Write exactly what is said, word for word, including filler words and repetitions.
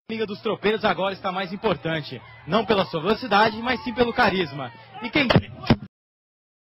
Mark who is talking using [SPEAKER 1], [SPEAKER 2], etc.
[SPEAKER 1] Liga dos Tropeiros agora está mais importante, não pela sua velocidade, mas sim pelo carisma. E quem